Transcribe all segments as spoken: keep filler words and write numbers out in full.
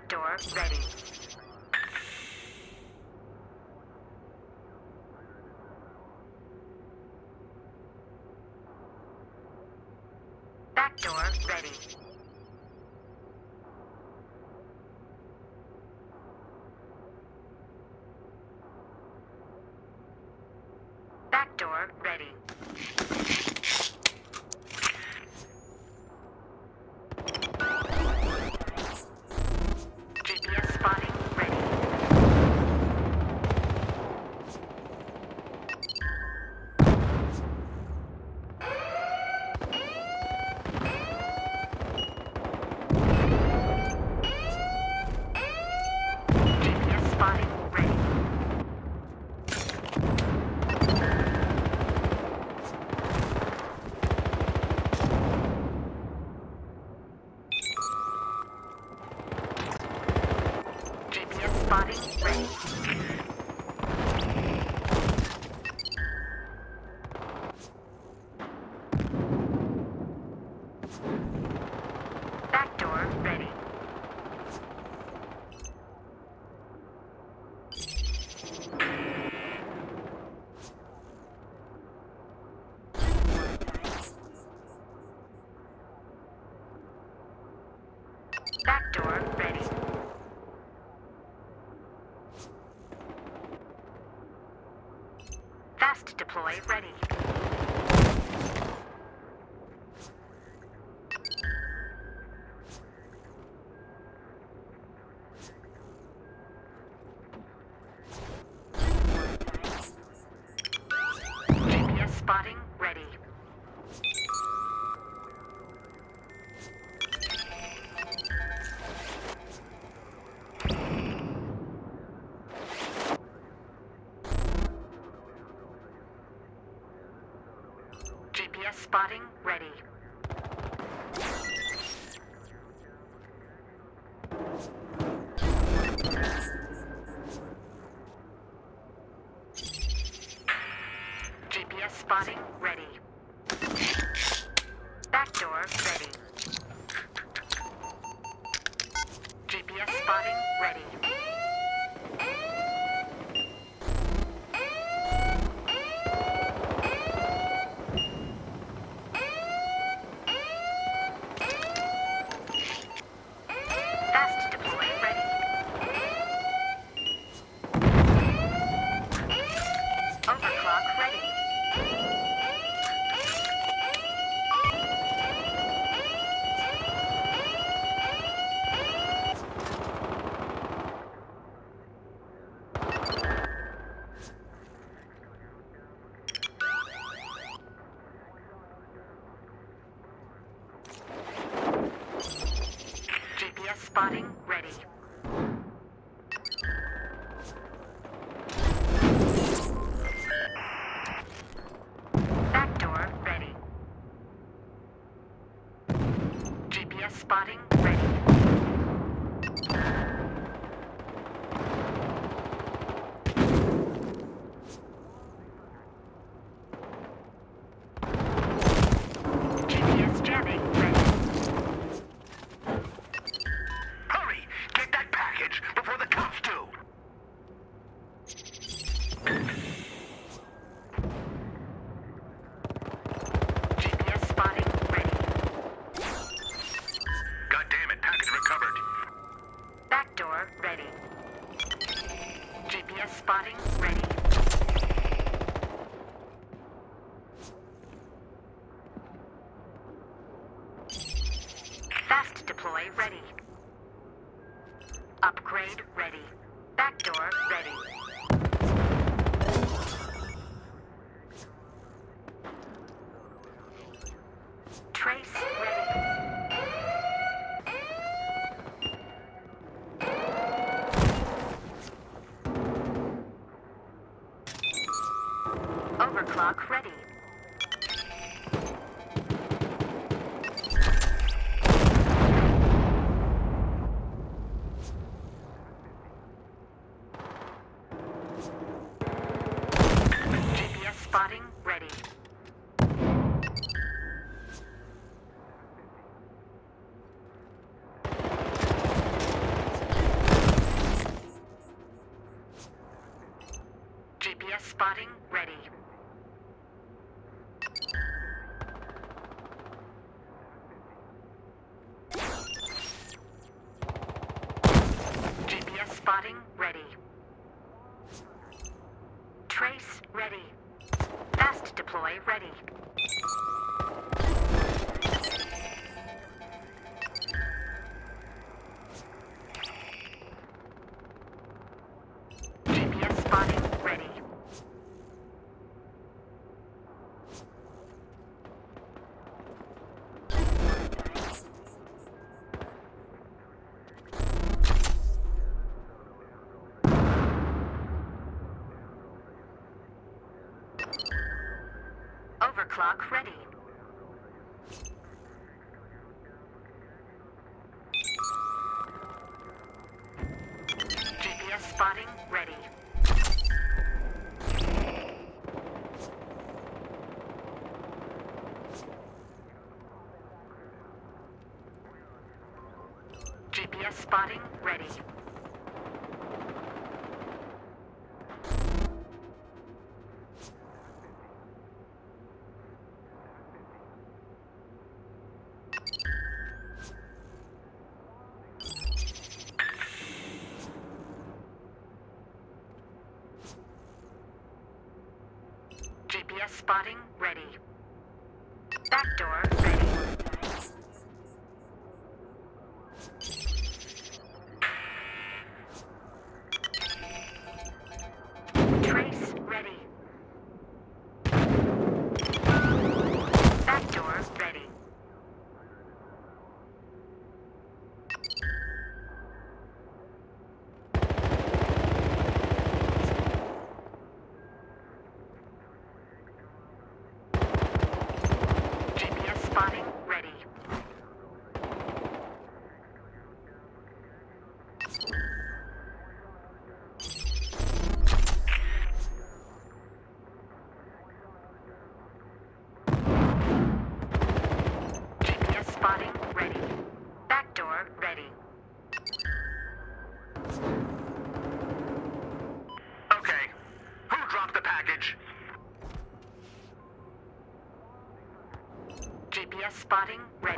Backdoor ready. Backdoor ready. Backdoor ready. G P S spotting ready. G P S spotting ready. G P S spotting ready. Backdoor ready. Backdoor ready. Fast deploy ready. G P S spotting ready. G P S spotting ready. G P S spotting ready. Backdoor ready. G P S spotting ready. Fast deploy ready. Overclock ready. G P S spotting ready. Backdoor ready. G P S spotting ready. G P S jamming ready. Hurry! Get that package before the cops do! G P S spotting ready. God damn it, package recovered. Backdoor ready. G P S spotting ready. Fast deploy ready. Upgrade ready. Backdoor ready. Trace ready. Overclock ready. G P S spotting ready. spotting ready. G P S spotting ready. Trace ready. Fast deploy ready. G P S spotting ready. Overclock ready. G P S spotting ready. G P S spotting ready. G P S spotting ready. Backdoor ready. Trace ready. Backdoor ready. G P S spotting ready. G P S spotting ready. Backdoor ready. Okay. Who dropped the package? G P S spotting ready.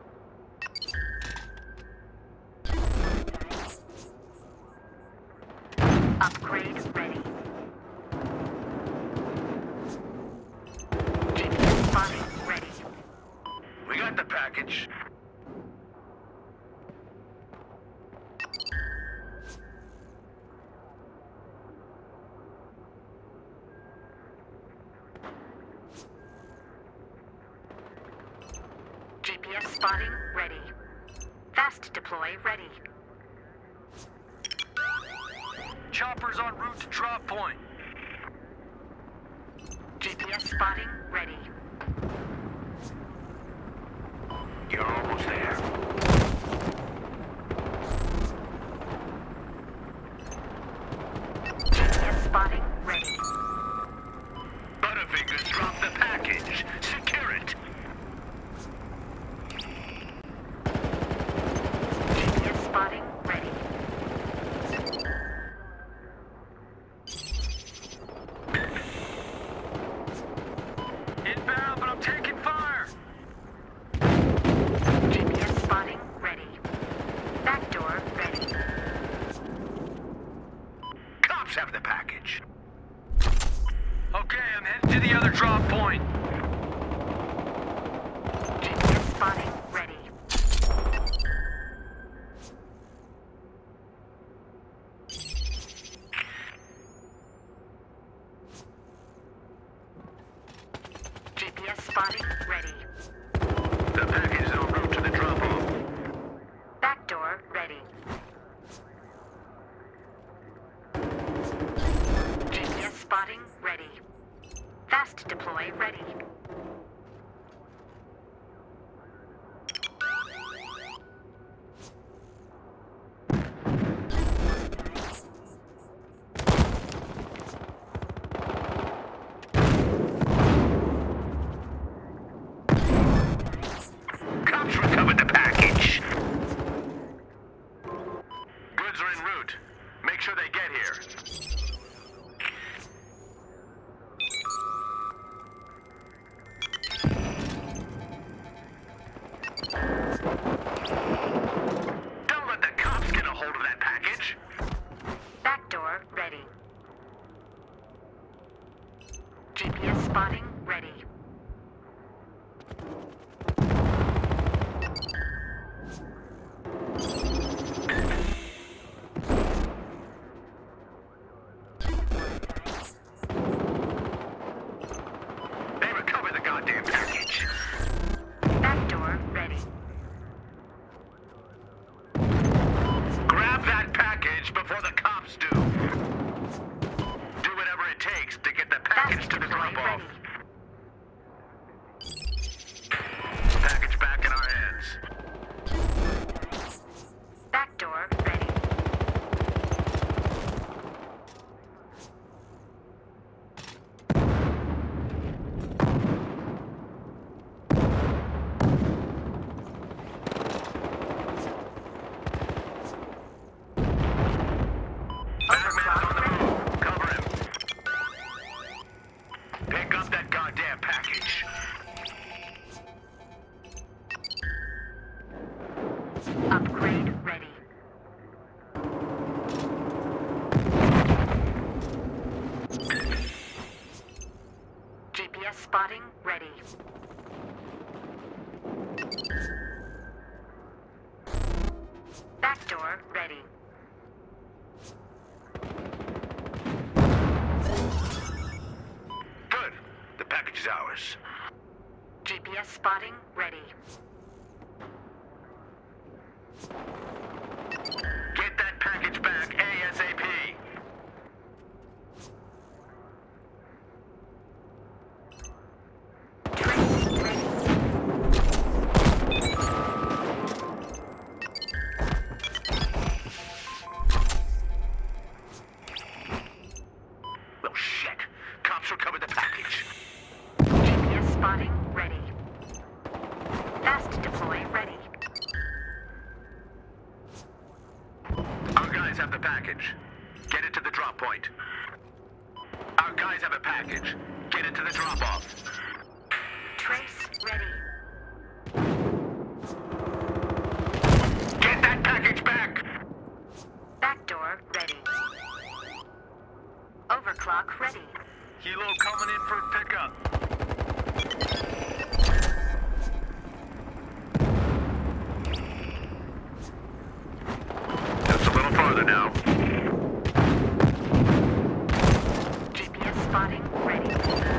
Upgrade ready. G P S spotting ready. We got the package. G P S spotting ready. Fast deploy ready. Chopper's en route to drop point. G P S spotting ready. You're almost there. G P S spotting ready. Butterfingers dropped the package. Secure it. G P S spotting ready. Inbound, but I'm taking fire. G P S spotting ready. Backdoor ready. Cops have the package. Okay, I'm heading to the other drop point. G P S spotting ready. G P S spotting ready. The package is en route to the drop-off. Backdoor ready. G P S spotting ready. Fast deploy ready. Cops recovered the package. Goods are en route. Make sure they get here. spotting ready. They recovered the goddamn package. Backdoor ready. Grab that package before the cops do. Do whatever it takes to get the package Fast to the deploy drop-off. ready. Package back in our hands. Backdoor ready. Bad man's on the move. Cover him. Pick up that goddamn package. Upgrade ready. G P S spotting ready. Backdoor ready. Good. The package is ours. G P S spotting ready. Get that package back ASAP. Trace ready. Well, shit. Cops recovered the package. G P S spotting ready. Fast deploy ready. Our guys have the package. Get it to the drop point. Our guys have a package. Get it to the drop-off. Trace ready. Get that package back! Backdoor ready. Overclock ready. Helo coming in for pickup. Just a little farther now. G P S spotting ready.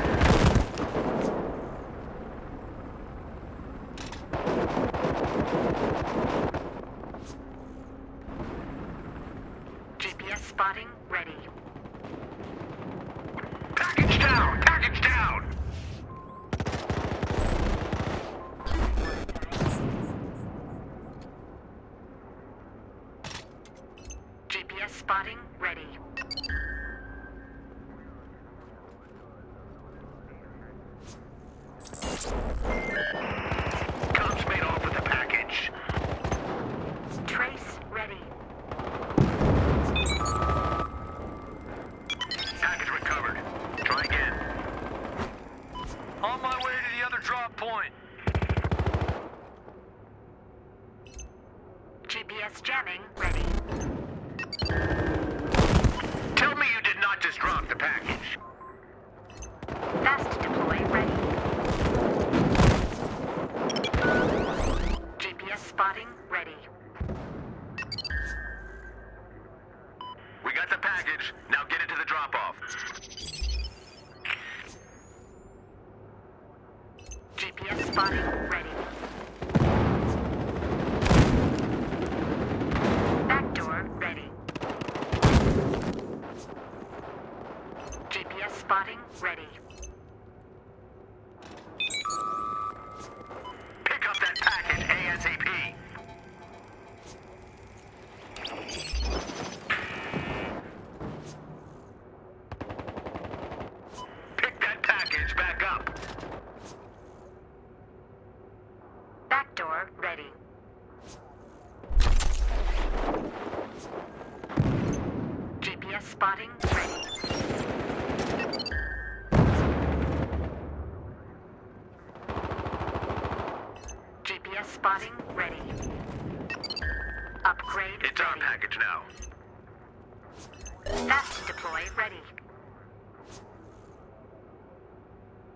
G P S spotting ready. Package down! Package down! G P S spotting ready. Cops made off with the package. Trace ready. Package recovered. Try again. On my way to the other drop point. G P S jamming ready. Tell me you did not just drop the package. Fast deploy ready. G P S spotting ready. We got the package. Now get it to the drop-off. G P S spotting ready. Backdoor ready. G P S spotting ready. Pick up that package ASAP. Pick that package back up. Backdoor ready. G P S spotting ready. G P S spotting ready. Upgrade It's our ready. package now. Fast deploy ready.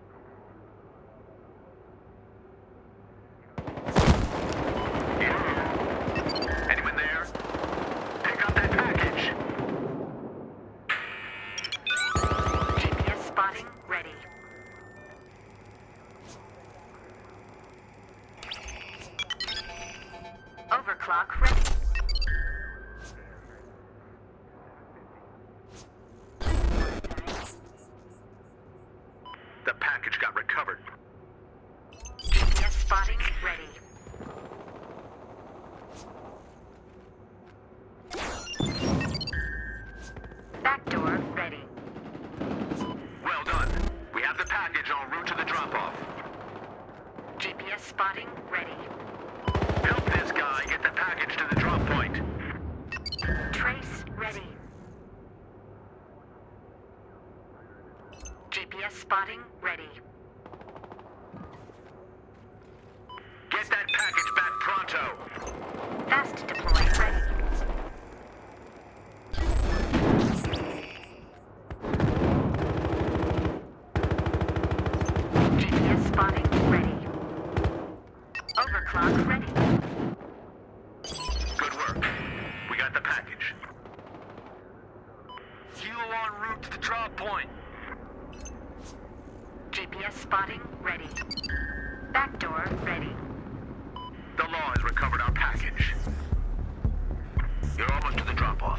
got recovered. G P S spotting ready. Backdoor ready. Well done. We have the package en route to the drop-off. G P S spotting ready. Help this guy get the package to the drop point. Trace ready. G P S spotting ready. Get that package back pronto. Fast deploy ready. G P S spotting ready. Overclock ready. Good work. We got the package. Helo en route to the drop point. G P S spotting ready. Backdoor ready. The law has recovered our package. You're almost to the drop-off.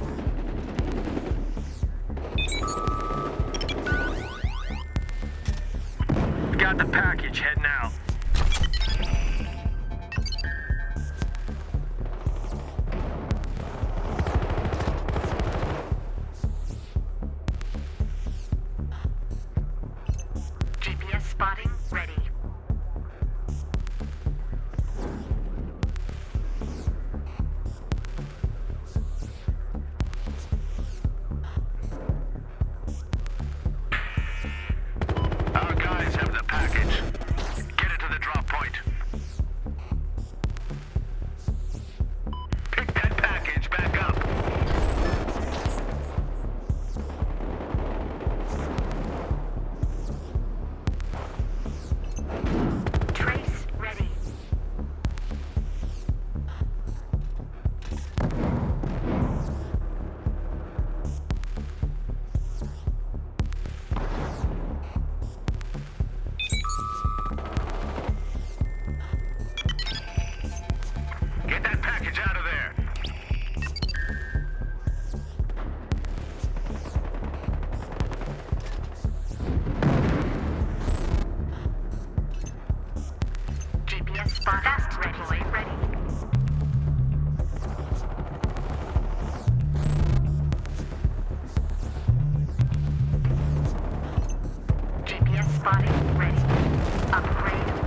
Got the package, heading out. G P S spotting ready. Our guys have the package. Get it to the drop point. Pick that package back up. Trace ready. Get that package out of there. G P S spot fast deploy ready. G P S spotting ready. Upgrade